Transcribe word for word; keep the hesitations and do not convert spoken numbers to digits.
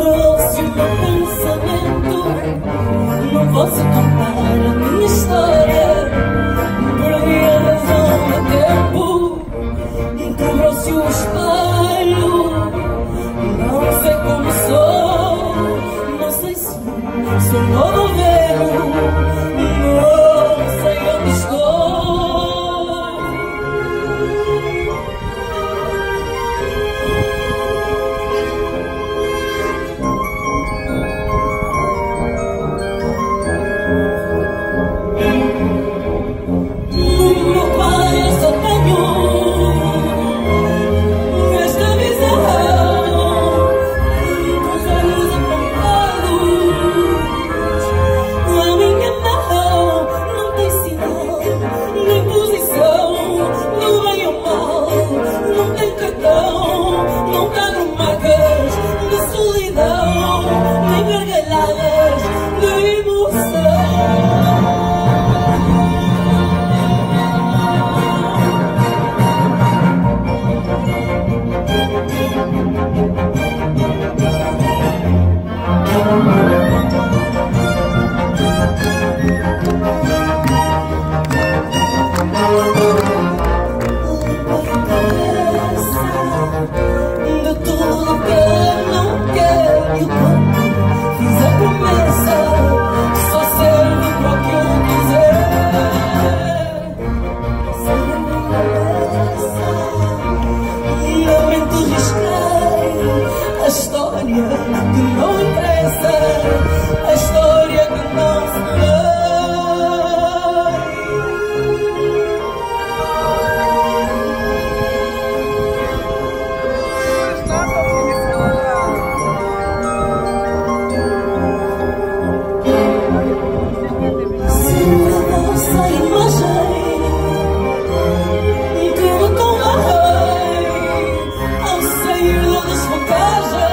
Trouxe o meu pensamento, não posso contar a minha história. Perdi a razão do tempo, quebrou-se o espelho. Não sei como sou, não sei se sou novo ou velho, não sei onde estou. A história que não interessa, a história que não se segura a vossa imagem, tudo com a rei, ao sair da desvantagem.